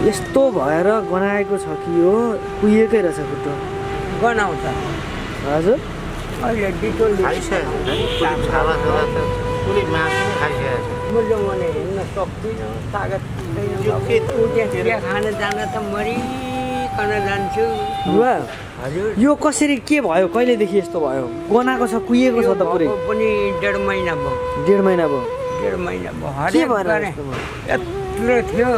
यस्तो भएर गनाएको छ कि यो कुहिएकै रहेछ खुट्टा गनाउँछ हजुर अहिले डिटोल मैले हिँड्न सक्दिनँ तागत खान जान त मरिकन जान्छु बुवा हजुर यो कसरी के भयो कहिलेदेखि यस्तो भयो गनाएको छ कुहिएको छ त पुरै पनि 1.5 महिना भयो 1.5 महिना भयो 1.5 महिना भयो के भएर यस्तो भयो? यत्रो थियो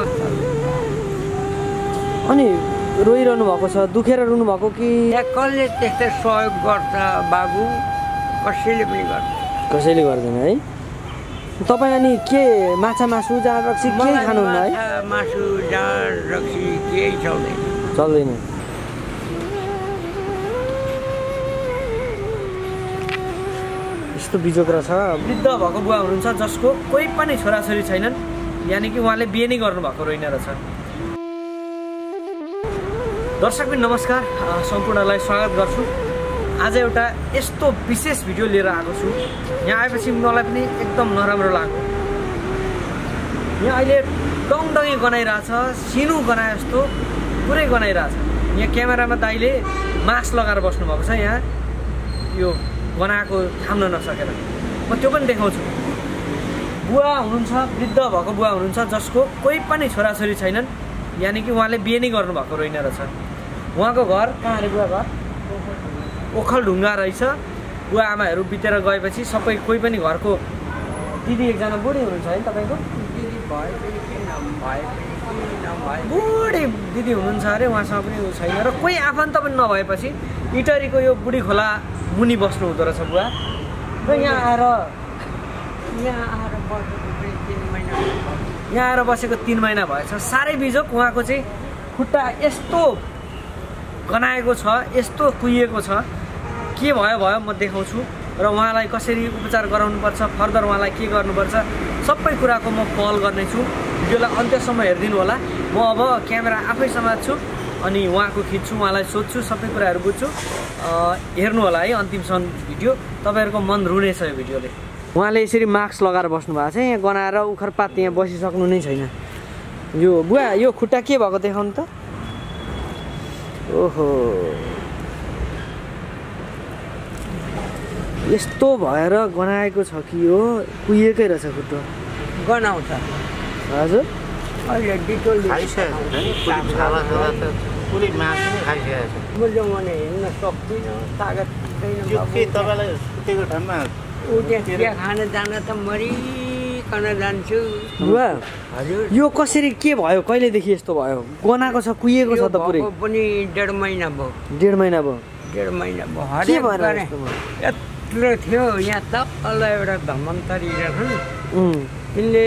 अनि रोइरहनु भएको छ दुखेर रुनु भएको कि यहाँ कसले त्यस्तो सहयोग गर्छ बाबु कसैले पनि गर्छ कसैले गर्दैन है तपाईँ अनि के माछा मासु जाँड रक्सी के खानुहुन्न है मासु जाँड रक्सी केही चल्दैन चल्दैन यस्तो बिजोग रहेछ वृद्ध भएको बुवा हुनुहुन्छ जसको कोही पनि छोराछोरी छैनन् यानि कि उहाँले बिहे नै गर्नुभएको रहेन रहेछ दर्शकबिन नमस्कार सम्पूर्णलाई स्वागत गर्छु आज एउटा यस्तो विशेष भिडियो लिएर आएको छु यहाँ आएपछि मलाई पनि एकदम नराम्रो लाग्यो यहाँ अहिले डङडङै गनाइरहेछ सिनु गनाए जस्तो पुरै गनाइरहेछ यहाँ क्यामेरामा दाइले मास्क लगाएर बस्नुभएको छ यहाँ यो गनाएको थाम्न नसकेर म त्यो पनि देखाउँछु बुवा हुनुहुन्छ वृद्ध भएको बुवा हुनुहुन्छ जसको कोही पनि छोराछोरी छैनन् यानि कि उहाँले बिहे नै गर्नुभएको रहेन रहेछ उहाँको घर कहाँ अरे बुवा घर ओखलढुङ्गा रहेछ बुवा आमाहरू बितेर गएपछि सबै कोही पनि घरको दिदी एकजना बुढी हुनुहुन्छ है तपाईँको बुढी दिदी हुनुहुन्छ अरे उहाँसँग पनि छैन र कोही आफन्त पनि नभएपछि इटरीको यो बुढी खोला मुनि बस्नु हुँदो रहेछ बुवा र यहाँ आएर बसेको 3 महिना भएछ साह्रै बिजोक उहाँको चाहिँ खुट्टा यस्तो गनाएको छ यस्तो कुहिएको छ के भयो भयो म देखाउँछु र उहाँलाई कसरी उपचार गराउनुपर्छ फर्दर उहाँलाई के गर्नुपर्छ सबै कुराको म पहल गर्नेछु भिडियोलाई अन्त्यसम्म हेरिदिनु होला म अब क्यामेरा आफै समात्छु अनि उहाँको खिच्छु उहाँलाई सोध्छु सबै कुराहरू बुझ्छु हेर्नु होला है अन्तिमसम्म भिडियो तपाईँहरूको मन रुनेछ यो भिडियोले उहाँले यसरी मास्क लगाएर बस्नु भएको छ यहाँ गनाएर उखरपात यहाँ बसिसक्नु नै छैन यो बुवा यो खुट्टा के भएको देखाउनु त ओहो यस्तो भएर गनाएको छ कि यो कुहिएकै रहेछ खुट्टा गनाउँछ हजुर अहिले डिटोल मैले हिँड्न सक्दिनँ तागत खान जान त मरिकन जान्छु बुवा हजुर यो कसरी के भयो कहिलेदेखि यस्तो भयो गनाएको छ कुहिएको छ त पुरै पनि 1.5 महिना भयो 1.5 महिना भयो 1.5 महिना भयो के भएर यस्तो भयो? यत्रो थियो यहाँ तल एउटा धमन्तरी रहेछन् तिनले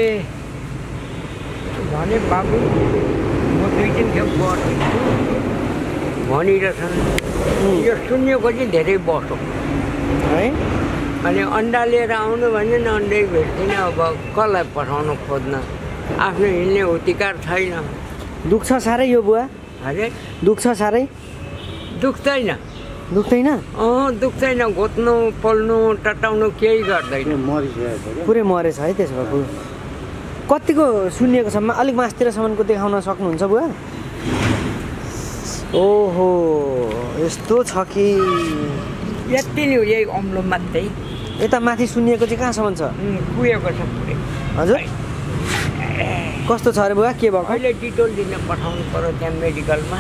भने बाबु म 2-3 खेप गर्छु भनिरहेछन् यो सुन्नेको चाहिँ धेरै बस्यो है अनि अन्डा लिएर आउनु भने नि अन्डै भेट्दैन अब कसलाई पठाउनु खोज्न आफ्नो हिँड्ने अधिकार छैन दुख्छ साह्रै यो बुवा अरे दुख्छ साह्रै दुख्दैन दुख्दैन दुख्दैन घोत्नु पोल्नु टटाउनु केही गर्दैन पुरै मरेछ है त्यसो भए कतिको सुन्निएको छ अलिक मासतिरसम्मको देखाउन सक्नुहुन्छ बुवा ओहो यस्तो छ कि यति नै हो यही अम्लो मात्रै यता माथि सुन्निएको चाहिँ कहाँसम्म छ कुहेको छ पुरै हजुर कस्तो छ अरे बुवा के भएको अहिले डिटोल दिन पठाउनु पर्यो त्यहाँ मेडिकलमा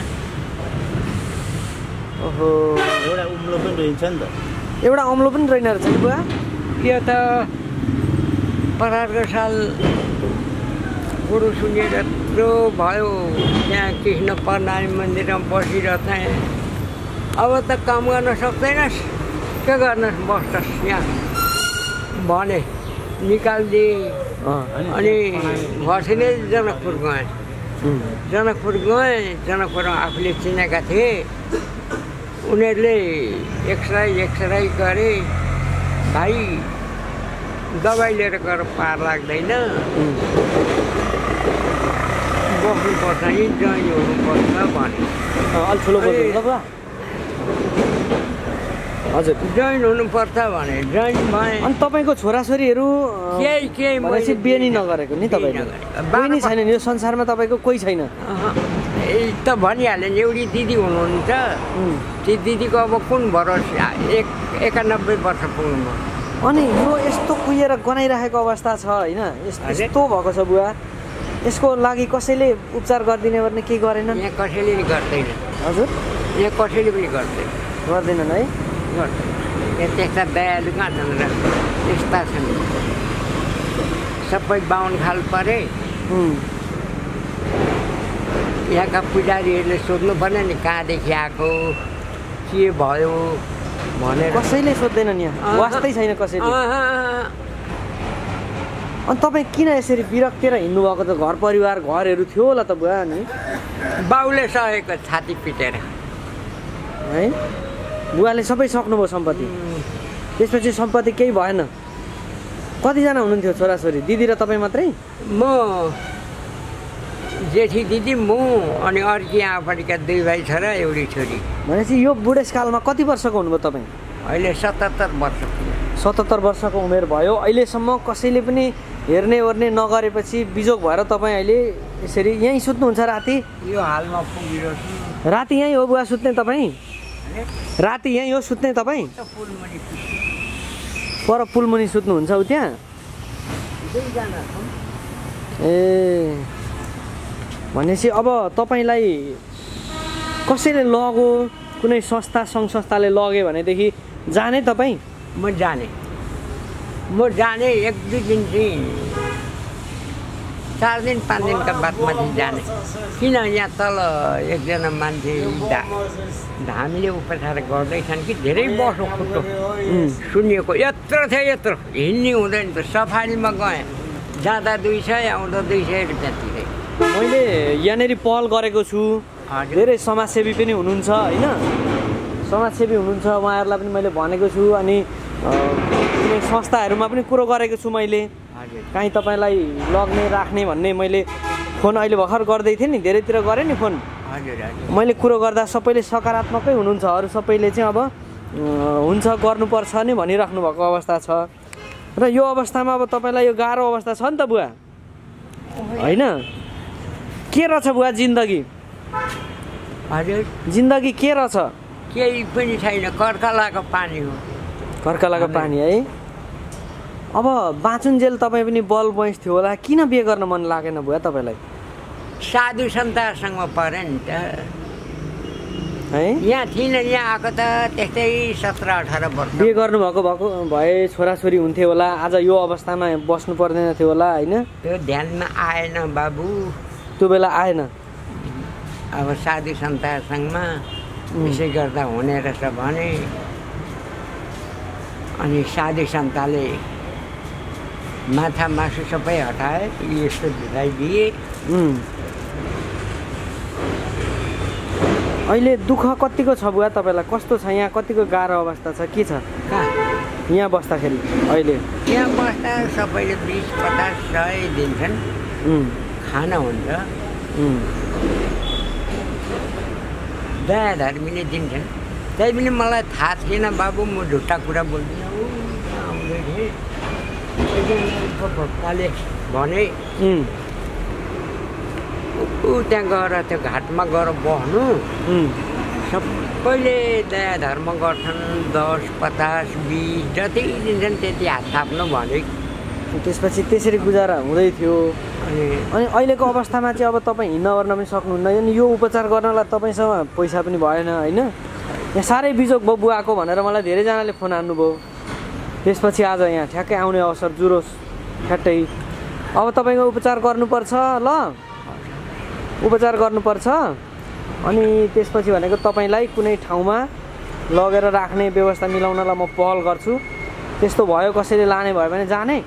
ओहो एउटा उम्लो पनि रहन्छ नि त एउटा अम्लो पनि रहेन रहेछ कि बुवा त्यो त परारको साल बुढो सुनेर यत्रो भयो त्यहाँ कृष्ण प्रणामी मन्दिरमा बसिरहेको थिएँ अब त काम गर्न सक्दैनस् के गर्नुहोस् बस्छस् यहाँ भने निकालिदिए अनि घरसँगै जनकपुर गएँ जनकपुरमा आफूले चिनेका थिए उनीहरूले एक्सरे गरे भाइ दबाई लिएर गएर पार लाग्दैन बस्नुपर्छ नि जोइन हुनुपर्छ भने अलि ठुलो बोल्नु ल बुवा हजुर जोइन हुनुपर्छ भने जोइन भए अनि तपाईँको छोराछोरीहरू केही भनेपछि बिहे नै नगरेको नि तपाईँले कोही नै छैन नि यो संसारमा तपाईँको कोही छैन त भनिहालेँ नि एउटी दिदी हुनुहुन्छ ती दिदीको अब कुन भरोसा 91 वर्ष पुग्नुभयो अनि यो यस्तो कुहिएर गनाइरहेको अवस्था छ होइन यस्तो भएको छ बुवा यसको लागि कसैले उपचार गरिदिने गर्ने केही गरेन यहाँ कसैले नि गर्दैन हजुर यहाँ कसैले पनि गर्दैन गर्दैनन् है गर्दैन यहाँ त्यस्ता दयालु कहाँ छन् र यस्ता छन् सबै बाहुन खाल परे यहाँका पुजारीहरूले सोध्नु पर्ने नि कहाँदेखि आएको के भयो भनेर कसैले सोध्दैनन् यहाँ वास्तै छैन कसैले अनि तपाईँ किन यसरी विरक्तेर हिँड्नु भएको त घर परिवार घरहरू थियो होला त बुवा नि बाउले सहेको छाती पिटेर है बुवाले सबै सक्नुभयो सम्पत्ति त्यसपछि सम्पत्ति केही भएन कतिजना हुनुहुन्थ्यो छोराछोरी दिदी र तपाईँ मात्रै म जेठी दिदी म अनि अर्की आँपट्टिका 2 भाइ छ र एउटी छोरी भनेपछि यो बुढेसकालमा कति वर्षको हुनुभयो तपाईँ अहिले 77 वर्ष 77 वर्षको उमेर भयो अहिलेसम्म कसैले पनि हेर्ने ओर्ने नगरेपछि बिजोग भएर तपाईँ अहिले यसरी यहीँ सुत्नुहुन्छ राति यो हालमा पुगिरहेको राति यहीँ हो बुवा सुत्ने तपाईँ राति यहीँ हो सुत्ने तपाईँ पर पुलमुनि सुत्नुहुन्छ उ त्यहाँ ए भनेपछि अब तपाईँलाई कसैले लग्यो कुनै संस्था सङ्घ संस्थाले लग्यो भनेदेखि जाने तपाईँ म जाने 1-2 दिन चाहिँ 4 दिन 5 दिनका बादमा चाहिँ जाने किन यहाँ तल एकजना मान्छे धामीले उपचार गर्दैछन् कि धेरै वर्ष खुट्टो सुनिएको यत्रो थियो यत्रो हिँड्ने हुँदैन त सफारीमा गएँ जाँदा 200 आउँदा 200 रुपियाँ तिरे मैले यहाँनिर पहल गरेको छु धेरै समाजसेवी पनि हुनुहुन्छ होइन समाजसेवी हुनुहुन्छ उहाँहरूलाई पनि मैले भनेको छु अनि कुनै संस्थाहरूमा पनि कुरो गरेको छु मैले काहीँ तपाईँलाई लग्ने राख्ने भन्ने मैले फोन अहिले भर्खर गर्दै थिएँ नि धेरैतिर गरेँ नि फोन मैले कुरो गर्दा सबैले सकारात्मकै हुनुहुन्छ अरू सबैले चाहिँ अब हुन्छ गर्नुपर्छ नि भनिराख्नु भएको अवस्था छ र यो अवस्थामा अब तपाईँलाई यो गाह्रो अवस्था छ नि त बुवा होइन के रहेछ बुवा जिन्दगी हजुर जिन्दगी के रहेछ केही पनि छैन कर्कलाको पानी हो कर्कलाको पानी है अब बाँचुन्जेल तपाईँ पनि बल बयस थियो होला किन बिहे गर्न मन लागेन बुवा तपाईँलाई साधु सन्तासँग पऱ्यो नि त है यहाँ थिइनँ यहाँ आएको त त्यस्तै 17-18 वर्ष बिहे गर्नुभएको भए छोराछोरी हुन्थ्यो होला आज यो अवस्थामा बस्नु पर्दैन थियो होला होइन त्यो ध्यानमा आएन बाबु त्यो बेला आएन अब साधु सन्तासँगमा यसै गर्दा हुने रहेछ भने अनि साधु सन्ताले माछा मासु सबै हटाए यस्तो धुलाइदिए अहिले दुःख कतिको छ बुवा तपाईँलाई कस्तो छ यहाँ कतिको गाह्रो अवस्था छ के छ यहाँ बस्दाखेरि अहिले यहाँ बस्दा सबैले 20-50-100 दिन्छन् खाना हुन्छ दया धर्मीले दिन्छन् त्यही पनि मलाई थाहा थिएन बाबु म झुट्टा कुरा बोल्दिनँ आउँदै थिएँ भक्ताले भने ऊ त्यहाँ गएर त्यो घाटमा गएर बस्नु सबैले दया धर्म गर्छन् 10-50-20 जति दिन्छन् त्यति हात थाप्नु भने त्यसपछि त्यसरी गुजारा हुँदै थियो अनि अहिलेको अवस्थामा चाहिँ अब तपाईँ हिँड्न गर्न पनि सक्नुहुन्न अनि यो उपचार गर्नलाई तपाईँसँग पैसा पनि भएन होइन यहाँ साह्रै बिजोग भयो बुवाको भनेर मलाई धेरैजनाले फोन हान्नुभयो त्यसपछि आज यहाँ ठ्याक्कै आउने अवसर जुरोस् ठ्याट्टै अब तपाईँको उपचार गर्नुपर्छ ल उपचार गर्नुपर्छ अनि त्यसपछि भनेको तपाईँलाई कुनै ठाउँमा लगेर राख्ने व्यवस्था मिलाउनलाई म पहल गर्छु त्यस्तो भयो कसैले लाने भयो भने जाने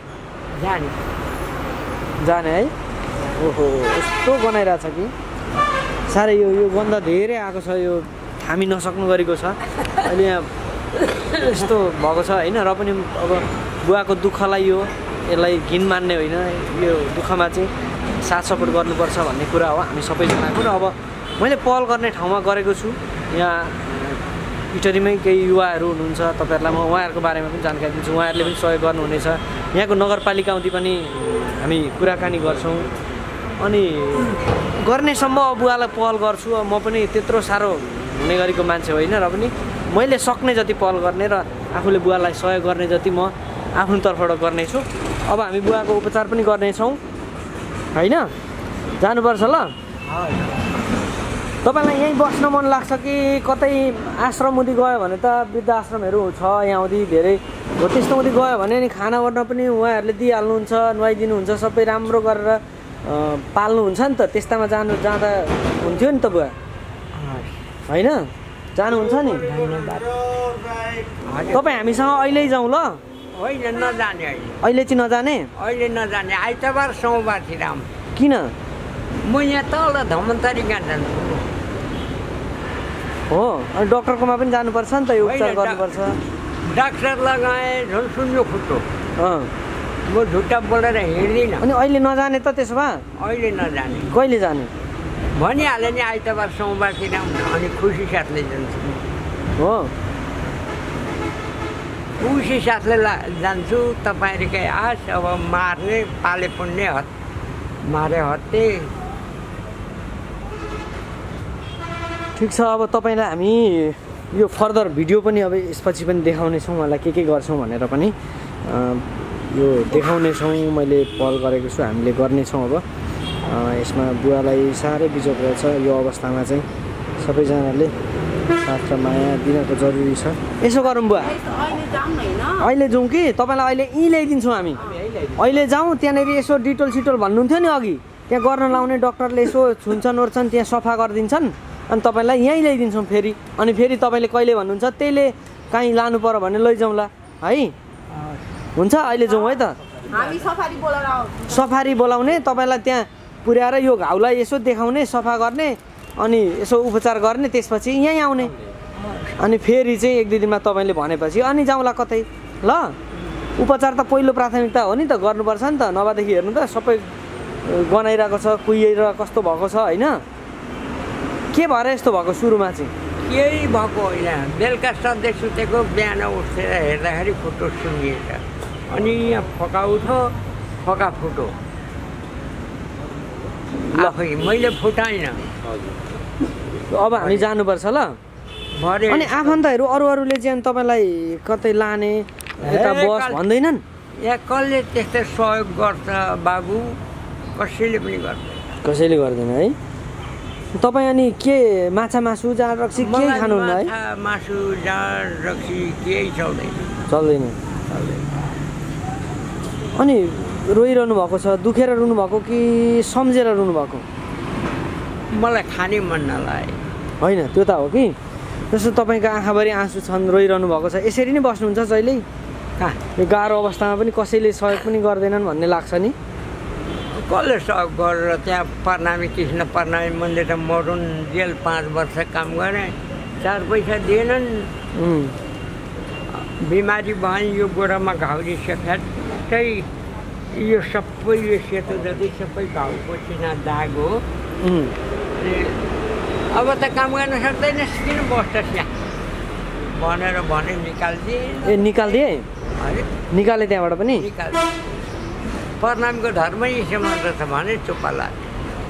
है ओहो यस्तो बनाइरहेछ कि साह्रै यो गन्ध धेरै आएको छ यो थामी नसक्नु गरेको छ अहिले यहाँ यस्तो भएको छ होइन र पनि अब बुवाको दुःखलाई यसलाई घिन मान्ने होइन यो दुःखमा चाहिँ साथ सपोर्ट गर्नुपर्छ भन्ने कुरा हो हामी सबैजनाको र अब मैले पहल गर्ने ठाउँमा गरेको छु यहाँ इटरीमै केही युवाहरू हुनुहुन्छ तपाईँहरूलाई म उहाँहरूको बारेमा पनि जानकारी दिन्छु उहाँहरूले पनि सहयोग गर्नुहुनेछ यहाँको नगरपालिकाउँदै पनि हामी कुराकानी गर्छौँ अनि गर्नेसम्म बुवालाई पहल गर्छु म पनि त्यत्रो साह्रो हुने गरेको मान्छे होइन र पनि मैले सक्ने जति पहल गर्ने र आफूले बुवालाई सहयोग गर्ने जति म आफ्नो तर्फबाट गर्नेछु अब हामी बुवाको उपचार पनि गर्नेछौँ होइन जानुपर्छ ल तपाईँलाई यहीँ बस्न मन लाग्छ कि कतै आश्रमउँदै गयो भने त वृद्धाश्रमहरू छ यहाँउँदै धेरै हो त्यस्तोउँदै गयो भने नि खाना गर्न पनि उहाँहरूले दिइहाल्नुहुन्छ नुहाइदिनुहुन्छ सबै राम्रो गरेर पाल्नुहुन्छ नि त त्यस्तामा जाँदा हुन्थ्यो नि त बुवा होइन जानुहुन्छ नि तपाईँ हामीसँग अहिले जाउँ ल होइन नजाने अहिले चाहिँ नजाने अहिले नजाने आइतबार सोमबारतिर आउँ किन म यहाँ तल धमन्तरी कहाँ जान्छु हो अनि डक्टरकोमा पनि जानुपर्छ नि त यो उपचार गर्नुपर्छ डाक्टर लगाएँ झन् सुन्यो खुट्टो म झुट्टा बोलेर हिँड्दिनँ अनि अहिले नजाने त त्यसो भए अहिले नजाने कहिले जाने भनिहाल्यो नि आइतबार सोमबारतिर अनि खुसी साथले जान्छु हो खुसी साथले जान्छु तपाईँहरूकै आश अब मार्ने पाले पुण्य मारे हत्ते ठिक छ अब तपाईँलाई हामी यो फर्दर भिडियो पनि अब यसपछि पनि देखाउनेछौँ मलाई के गर्छौँ भनेर पनि यो देखाउनेछौँ मैले पहल गरेको छु हामीले गर्नेछौँ अब यसमा बुवालाई साह्रै बिजोग रहेछ यो अवस्थामा चाहिँ सबैजनाले साथ र माया दिनको जरुरी छ यसो गरौँ बुवा अहिले जाउँ कि तपाईँलाई अहिले यहीँ ल्याइदिन्छौँ हामी अहिले जाउँ त्यहाँनिर यसो डिटोल सिटोल भन्नुहुन्थ्यो नि अघि त्यहाँ गर्न लाउने डक्टरले यसो छुन्छन् ओर्छन् त्यहाँ सफा गरिदिन्छन् अनि तपाईँलाई यहीँ ल्याइदिन्छौँ फेरि अनि फेरि तपाईँले कहिले भन्नुहुन्छ त्यहीले काहीँ लानु पर्यो भने लैजाउँला है हुन्छ अहिले जाउँ है त सफारी बोलाउने तपाईँलाई त्यहाँ पुर्याएर यो घाउलाई यसो देखाउने सफा गर्ने अनि यसो उपचार गर्ने त्यसपछि यहीँ आउने अनि फेरि चाहिँ 1-2 दिनमा तपाईँले भनेपछि अनि जाउँला कतै ल उपचार त पहिलो प्राथमिकता हो नि त गर्नुपर्छ नि त नभएदेखि हेर्नु त सबै गनाइरहेको छ कुहिएर कस्तो भएको छ होइन के भएर यस्तो भएको सुरुमा चाहिँ केही भएको होइन बेलुका सधैँ सुतेको बिहान उठेर हेर्दाखेरि खुट्टो सुन्निएछ अनि यहाँ फोका उठो फोका फुटो आफै मैले फुटाइनँ अब हामी जानुपर्छ ल अनि आफन्तहरू अरूले चाहिँ तपाईँलाई कतै लाने यता बस भन्दैनन् यहाँ कसले त्यस्तो सहयोग गर्छ बाबु कसैले पनि गर्दैन कसैले गर्दैन है तपाईँ अनि के माछा मासु जाँड रक्सी के खानुहुन्न है मासु जाँड रक्सी केही चल्दैन अनि रोइरहनु भएको छ दुखेर रुनु भएको कि सम्झेर रुनु भएको मलाई खाने मन नलाग्यो होइन त्यो त हो कि जस्तो तपाईँको आँखाभरि आँसु छन् रोइरहनु भएको छ यसरी नै बस्नुहुन्छ जहिल्यै यो गाह्रो अवस्थामा पनि कसैले सहयोग पनि गर्दैनन् भन्ने लाग्छ नि कसले सहयोग गरेर त्यहाँ प्रणामी कृष्ण प्रणामी मन्दिर त मरुन जेल 5 वर्ष काम गरेँ 4 पैसा दिएनन् बिमारी भएँ यो गोडामा घाउरी फ्याट्टै यो सबै यो सेतो जति सबै घाउ पसिना दाग हो अब त काम गर्न सक्दैनस् किन बस्छस् यहाँ भनेर भने निकालिदिए ए निकालिदिए निकाले त्यहाँबाट पनि निकाल्दिए प्रणामको धर्मै सम्बन्ध छ भने चुप्पा लाग्यो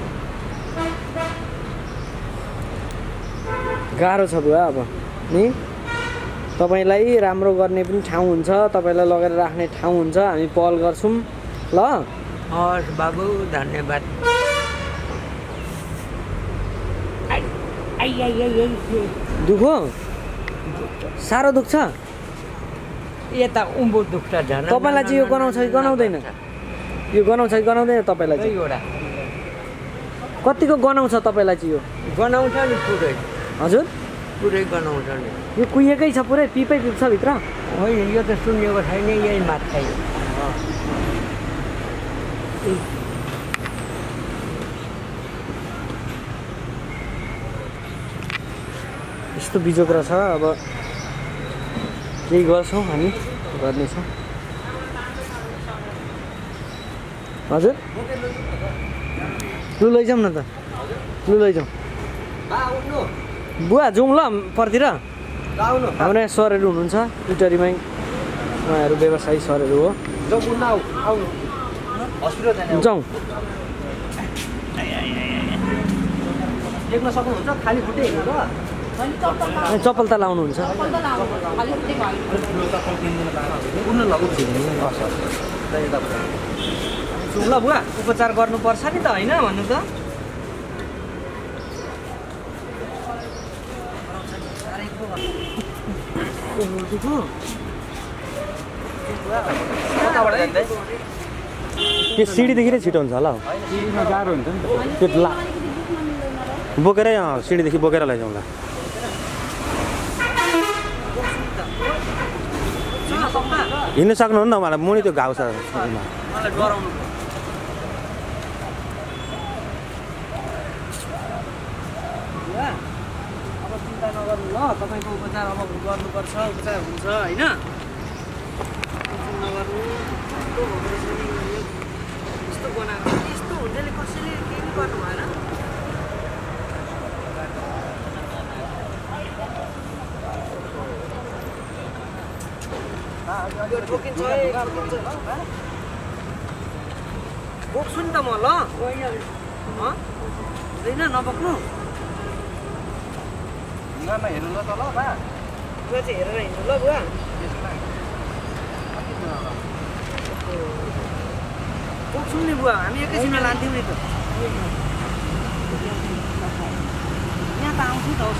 गाह्रो छ बुवा अब नि तपाईँलाई राम्रो गर्ने पनि ठाउँ हुन्छ तपाईँलाई लगेर राख्ने ठाउँ हुन्छ हामी पहल गर्छौँ ल हस् बाबु धन्यवाद दुखो साह्रो दुख्छ यता उँभो दुख्छ झन् तपाईँलाई चाहिँ यो गनाउँछ कि गनाउँदैन यो गनाउँछ कि गनाउँदैन तपाईँलाई चाहिँ कतिको गनाउँछ तपाईँलाई चाहिँ यो गनाउँछ नि पुरै हजुर पुरै गनाउँछ नि यो कुहिएकै छ पुरै पिपै पिप्छ भित्र होइन यो त सुन्नेको छैन यही मात्रै यस्तो बिजोग रहेछ अब केही गर्छौँ हामी गर्नेछौँ हजुर लु लैजाउँ न त लु लैजाउँ बुवा जाउँ ल परतिर हाम्रो यहाँ सरहरू हुनुहुन्छ इटरीमै उहाँहरू व्यवसायी सरहरू हो जाउँ देख्न सक्नुहुन्छ खाली खुट्टै हिँड्नु चप्पल त लाउनुहुन्छ ल बुवा उपचार गर्नुपर्छ नि त होइन भन्नु त त्यो सिडीदेखि नै छिटो हुन्छ होला सिडीमा गाह्रो हुन्छ नि त्यो बोकेरै सिडीदेखि बोकेर लैजाउँला हिँड्नु सक्नुहुन्न मलाई मुनि त्यो घाउ छ ल तपाईँको उपचार अब गर्नुपर्छ उपचार हुन्छ होइन नगर्नु यस्तो बनाएको यस्तो हुन्थ्यो कसैले केही गर्नु भएन बोक्छु नि त म ल होइन नबोक्नु हेर्नु ल त ल बा बुवा चाहिँ हेरेर हिँड्नु ल बुवा बोक्छौँ नि बुवा हामी एकैछिनमा लान्थ्यौँ नि त यहाँ त आउँछु त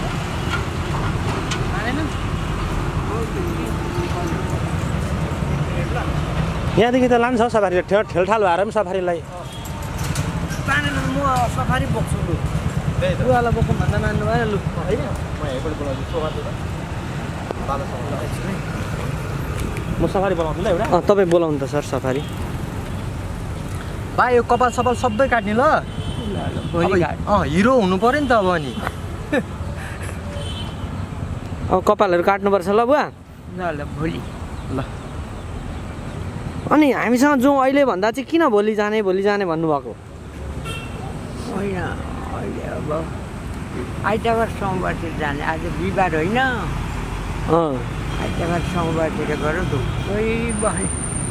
यहाँदेखि त लान्छ सफारी ठेलठाल भएर पनि सफारीलाई तानेर म सफारी बोक्छु लु बुवालाई बोक्नु भन्दा मान्नु भएन लु होइन म सफारी बोलाउँछु ल एउटा तपाईँ बोलाउनु त सर सफारी बा यो कपाल सपाल सबै काट्ने ल हिरो हुनु पऱ्यो नि त अब अनि अब कपालहरू काट्नुपर्छ ल बुवा ल भोलि ल अनि हामीसँग जाउँ अहिले भन्दा चाहिँ किन भोलि जाने भन्नुभएको होइन अहिले अब आइतबार सोमबारतिर जाने आज बिहिबार होइन आइतबार सोमबारतिर गएर ढुक्कै बस्ने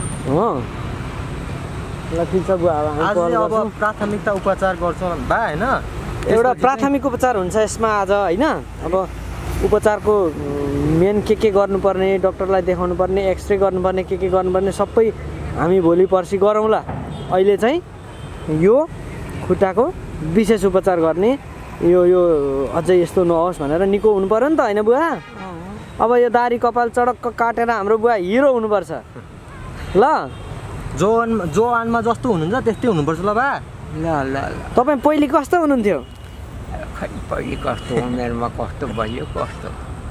ल ठिक छ बुवा अब प्राथमिकता उपचार गर्छौँ बा होइन एउटा प्राथमिक उपचार हुन्छ यसमा आज होइन अब उपचारको मेन के गर्नुपर्ने डक्टरलाई देखाउनु पर्ने एक्सरे गर्नुपर्ने के गर्नुपर्ने सबै हामी भोलि पर्सि गरौँला अहिले चाहिँ यो खुट्टाको विशेष उपचार गर्ने यो अझै यस्तो नहोस् भनेर निको हुनु पर्यो नि त होइन बुवा अब यो दारी कपाल चडक्क काटेर हाम्रो बुवा हिरो हुनुपर्छ ल जोवानमा जस्तो हुनुहुन्छ त्यस्तै हुनुपर्छ ल बा ल ल ल तपाईँ पहिले कस्तो हुनुहुन्थ्यो खै पहिले कस्तो उमेरमा कस्तो भयो कस्तो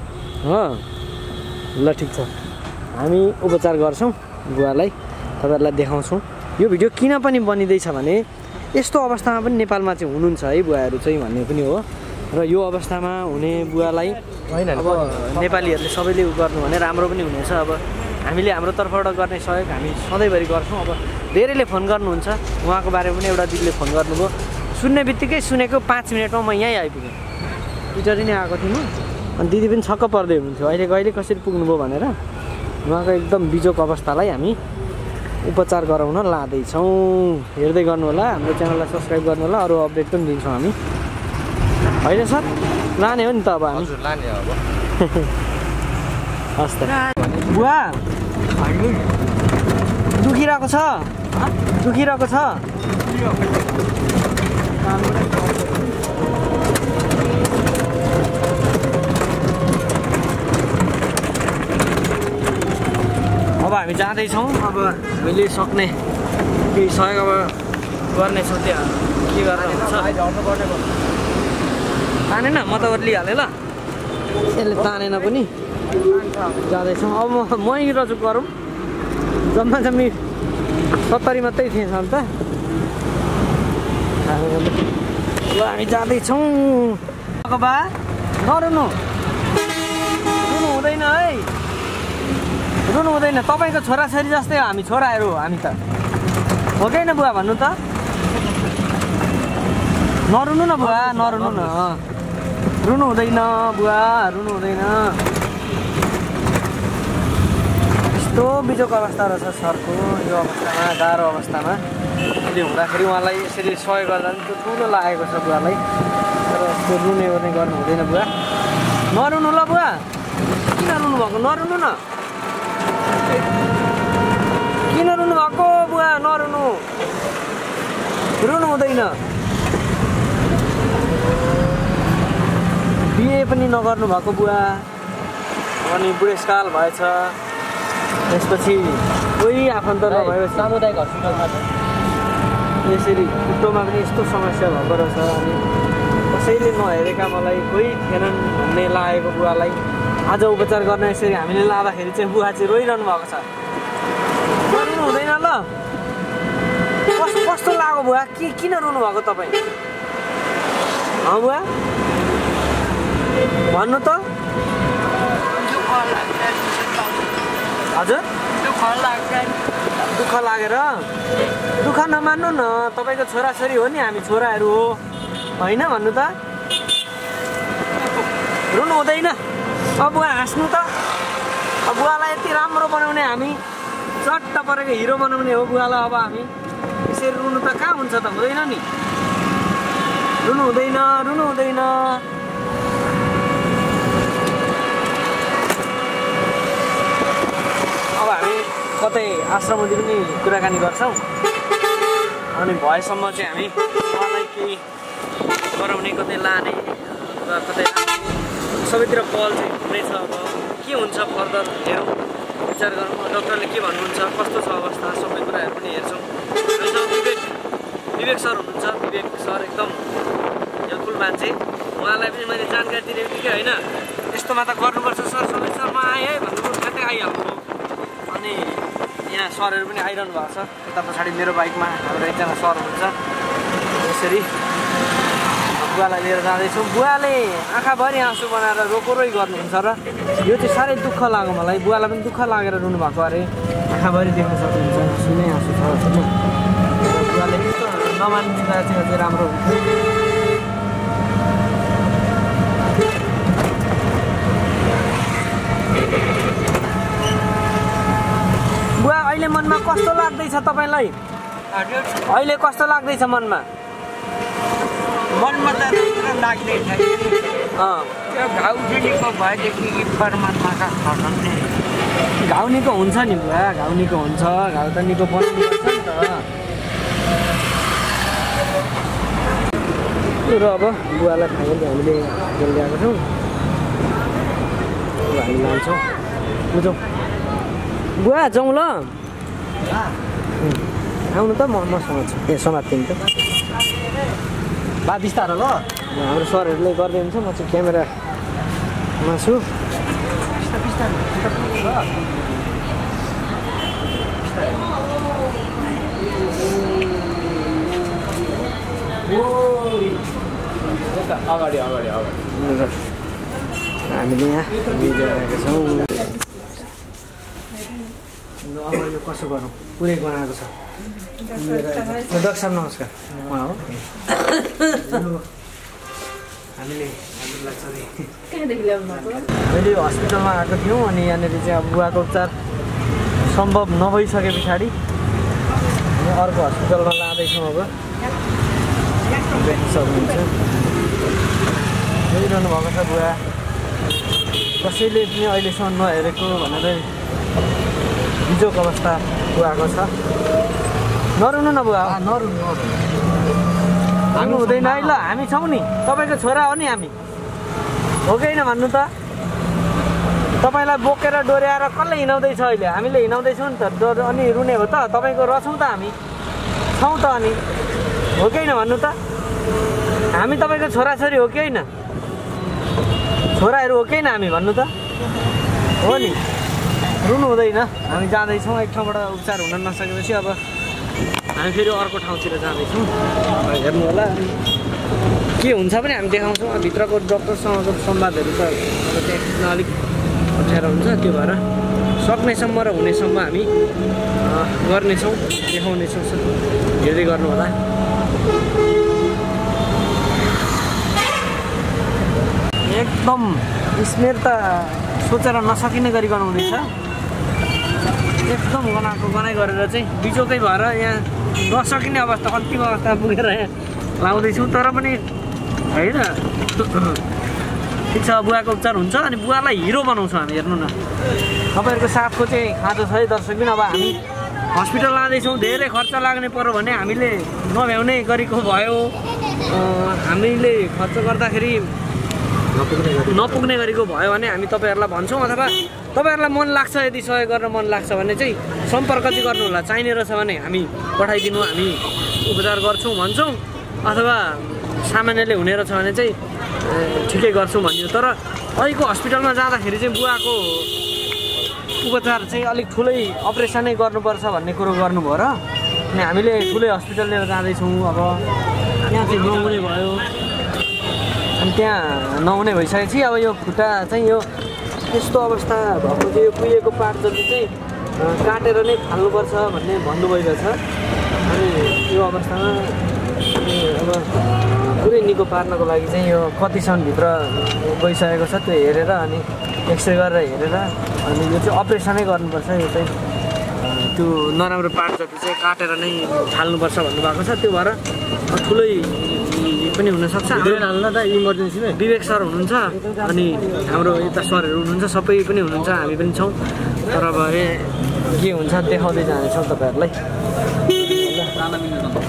ल ठिक छ हामी उपचार गर्छौँ बुवालाई तपाईँहरूलाई देखाउँछौँ यो भिडियो किन पनि बनिँदैछ भने यस्तो अवस्थामा पनि नेपालमा चाहिँ हुनुहुन्छ है बुवाहरू चाहिँ भन्ने पनि हो र यो अवस्थामा हुने बुवालाई होइन अब नेपालीहरूले सबैले उ गर्नु भने राम्रो पनि हुनेछ अब हामीले हाम्रो तर्फबाट गर्ने सहयोग हामी सधैँभरि गर्छौँ अब धेरैले फोन गर्नुहुन्छ उहाँको बारेमा पनि एउटा दिदीले फोन गर्नुभयो सुन्ने बित्तिकै सुनेको 5 मिनटमा म यहीँ आइपुगेँ इटरी नै आएको थिएँ म अनि दिदी पनि छक्क पर्दै हुनुहुन्थ्यो अहिले कसरी पुग्नुभयो भनेर उहाँको एकदम बिजोक अवस्थालाई हामी उपचार गराउन लाँदैछौँ हेर्दै गर्नु होला हाम्रो च्यानललाई सब्सक्राइब गर्नु होला अरू अपडेट पनि दिन्छौँ हामी होइन सर लाने हो नि त अब हामी लाने अब हस् त बुवा दुखिरहेको छ अब हामी जाँदैछौँ अब हामीले सक्ने केही सहयोग अब गर्नेछौँ त्यहाँ के गरेर हुन्छ तानेन म त ओर्लिहालेँ ल यसले तानेन पनि जाँदैछौँ अब म रजु गरौँ जम्मा 70 मात्रै थिएछ नि त ल हामी जाँदैछौँ बा नरुनु हुँदैन है रुनु हुँदैन तपाईँको छोराछोरी जस्तै हो हामी छोराहरू हो हामी त हो कि होइन बुवा भन्नु त नरुनु न बुवा नरुनु न रुनु हुँदैन बुवा, रुनु हुँदैन। यस्तो बिजोक अवस्था रहेछ सरको यो अवस्थामा, गाह्रो अवस्थामा। अहिले हुँदाखेरि उहाँलाई यसरी सहयोग गर्दा पनि त्यो ठुलो लागेको छ बुवालाई। तर यस्तो रुने गर्ने गर्नु हुँदैन बुवा। नरुनु ल बुवा, किन रुनु भएको? नरुनु न, किन रुनु भएको बुवा? नरुनु, रुनु हुँदैन। बिहे पनि नगर्नु भएको बुवा, अनि बुढेसकाल भएछ। त्यसपछि कोही आफन्त नभएपछि सामुदायिक हस्पिटलमा यसरी खुट्टोमा पनि यस्तो समस्या भएको रहेछ। अनि कसैले नहेरेका मलाई कोही थिएनन् भन्ने लागेको बुवालाई आज उपचार गर्न यसरी हामीले लाँदाखेरि चाहिँ बुवा चाहिँ रोइरहनु भएको छ। रुनु हुँदैन ल? कस्तो लाग्यो बुवा? किन रुनु भएको तपाईँ? बुवा भन्नु त। हजुर दुःख लागेर? दुःख नमान्नु न, तपाईँको छोराछोरी हो नि हामी, छोराहरू हो होइन भन्नु त। रुनु हुँदैन। अब बुवा हाँस्नु त। अब बुवालाई यति राम्रो बनाउने हामी, चट्ट परेको हिरो बनाउने हो बुवालाई। अब हामी यसरी रुनु त कहाँ हुन्छ त? हुँदैन नि, रुनु हुँदैन, रुनु हुँदैन। अब हामी कतै आश्रममध्ये पनि कुराकानी गर्छौँ, अनि भएसम्म चाहिँ हामी उहाँलाई केही गराउने, कतै लाने र कतै सबैतिर पहल चाहिँ हुँदैछ। अब के हुन्छ फर्दर हेरौँ, विचार गरौँ। डक्टरले के भन्नुहुन्छ, कस्तो छ अवस्था, सबै कुराहरू पनि हेर्छौँ। विवेक सर हुनुहुन्छ, विवेक सर एकदम हेल्पफुल मान्छे। उहाँलाई पनि मैले जानकारी दिने बित्तिकै होइन यस्तोमा त गर्नुपर्छ सर, सबै सरमा आएँ है भन्नु ठ्याक्कै आइहाल्नु। अनि यहाँ सरहरू पनि आइरहनु भएको छ। यता पछाडि मेरो बाइकमा हाम्रो एकजना सर हुनुहुन्छ। यसरी बुवालाई लिएर जाँदैछौँ। बुवाले आँखाभरि आँसु बनाएर रोकोरोइ गर्नुहुन्छ र यो चाहिँ साह्रै दुःख लाग्यो मलाई। बुवालाई पनि दुःख लागेर रुनु भएको अरे, आँखाभरि देख्न सक्नुहुन्छ, आँसु नै आँसु छ होइन। बुवाले यस्तो नमानिदिँदा चाहिँ अझै राम्रो हुन्थ्यो। बुवा अहिले मनमा कस्तो लाग्दैछ तपाईँलाई? अहिले कस्तो लाग्दैछ मनमा? मनमा त राम्रो लाग्दैछ। त्यो घाउ निको भएदेखि परमात्माका शासन नै। घाउ निको हुन्छ नि बुवा, घाउ निको हुन्छ। घाउ त निको बनाउनु पर्छ नि त। र अब बुवालाई फाइनली हामीले होटेल ल्याएको छौँ। अब हामी लान्छौँ, बुझौँ बुवा, जाउँ ल। आउनु त, मसँग छु। ए समात्दिनु त बा बिस्तारो ल। हाम्रो सरहरूले गर्दै हुन्छ, म चाहिँ क्यामेरामा छु। अगाडि अगाडि अगाडि हामीले यहाँ भिडियो आएका छौँ। अब यो कसो गरौँ, पुरै गनाएको छ। डाक्टर साहब नमस्कार, उहाँ हो। हामीले हामीले यो हस्पिटलमा आएको थियौँ, अनि यहाँनिर चाहिँ अब बुवाको उपचार सम्भव नभइसके पछाडि हामी अर्को हस्पिटलमा लाँदैछौँ। अब देख्न सक्नुहुन्छ हेरिरहनु भएको छ बुवा। कसैले पनि अहिलेसम्म नहेरेको भनेर बिजोक अवस्था बुवाको छ। नरुनु न बुवा, नरुनु। हामी हुँदैन है ल, हामी छौँ नि, तपाईँको छोरा हो नि हामी, हो कि होइन भन्नु त? तपाईँलाई बोकेर डोर्याएर कसले हिँडाउँदैछ? अहिले हामीले हिँडाउँदैछौँ नि त। अनि रुने हो त? तपाईँको रहेछौँ त हामी, छौँ त। अनि हो कि होइन भन्नु त? हामी तपाईँको छोराछोरी हो कि होइन? छोराहरू हो कि होइन हामी भन्नु त? हो नि, रुनु हुँदैन। हामी जाँदैछौँ एक ठाउँबाट उपचार हुन नसकेपछि अब हामी फेरि अर्को ठाउँतिर जाँदैछौँ। हेर्नु होला के हुन्छ पनि हामी देखाउँछौँ। भित्रको डक्टरसँगको संवादहरू त अब त्यहाँ अलिक अप्ठ्यारो हुन्छ, त्यो भएर सक्नेसम्म र हुनेसम्म हामी गर्नेछौँ, देखाउनेछौँ। हेर्दै गर्नु होला। एकदम स्मेर त सोचेर नसकिने गरी गनाउँदैछ एकदम गनाइ गरेर चाहिँ बिजोकै भएर यहाँ नसकिने अवस्था अन्तिम अवस्थामा पुगेर यहाँ लाउँदैछौँ तर पनि होइन ठिक छ बुवाको उपचार हुन्छ अनि बुवालाई हिरो बनाउँछौँ हामी हेर्नु न तपाईँहरूको साथको चाहिँ खाँचो छ है दर्शक पनि अब हामी हस्पिटल लाँदैछौँ धेरै खर्च लाग्ने पर्यो भने हामीले नभ्याउने गरेको भयो हामीले खर्च गर्दाखेरि नपुग्ने गरेको भयो भने हामी तपाईँहरूलाई भन्छौँ अथवा तपाईँहरूलाई मन लाग्छ यदि सहयोग गर्न मन लाग्छ भने चाहिँ सम्पर्क चाहिँ गर्नु होला चाहिने रहेछ भने हामी पठाइदिनु हामी उपचार गर्छौँ भन्छौँ अथवा सामान्यले हुने रहेछ भने चाहिँ ठिकै गर्छौँ भनियो तर अहिलेको हस्पिटलमा जाँदाखेरि चाहिँ बुवाको उपचार चाहिँ अलिक ठुलै अपरेसनै गर्नुपर्छ भन्ने कुरो गर्नुभयो र अनि हामीले ठुलै हस्पिटल लिएर जाँदैछौँ अब त्यहाँ चाहिँ नहुने भयो अनि त्यहाँ नहुने भइसकेपछि अब यो खुट्टा चाहिँ यो यस्तो अवस्था भएको चाहिँ यो कुहिएको पार्ट जति चाहिँ काटेर नै फाल्नुपर्छ भन्ने भन्नुभएको छ अनि यो अवस्थामा अब पुरै निको पार्नको लागि चाहिँ यो कति सनभित्र गइसकेको छ त्यो हेरेर अनि एक्सरे गरेर हेरेर अनि यो चाहिँ अपरेसनै गर्नुपर्छ यो चाहिँ त्यो नराम्रो पार्ट जति चाहिँ काटेर नै फाल्नुपर्छ भन्नुभएको छ त्यो भएर ठुलै पनि हुनसक्छ हाल्न त इमर्जेन्सीमै विवेक सर हुनुहुन्छ अनि हाम्रो यता सरहरू हुनुहुन्छ सबै पनि हुनुहुन्छ हामी पनि छौँ तर अब के हुन्छ देखाउँदै जानेछौँ तपाईँहरूलाई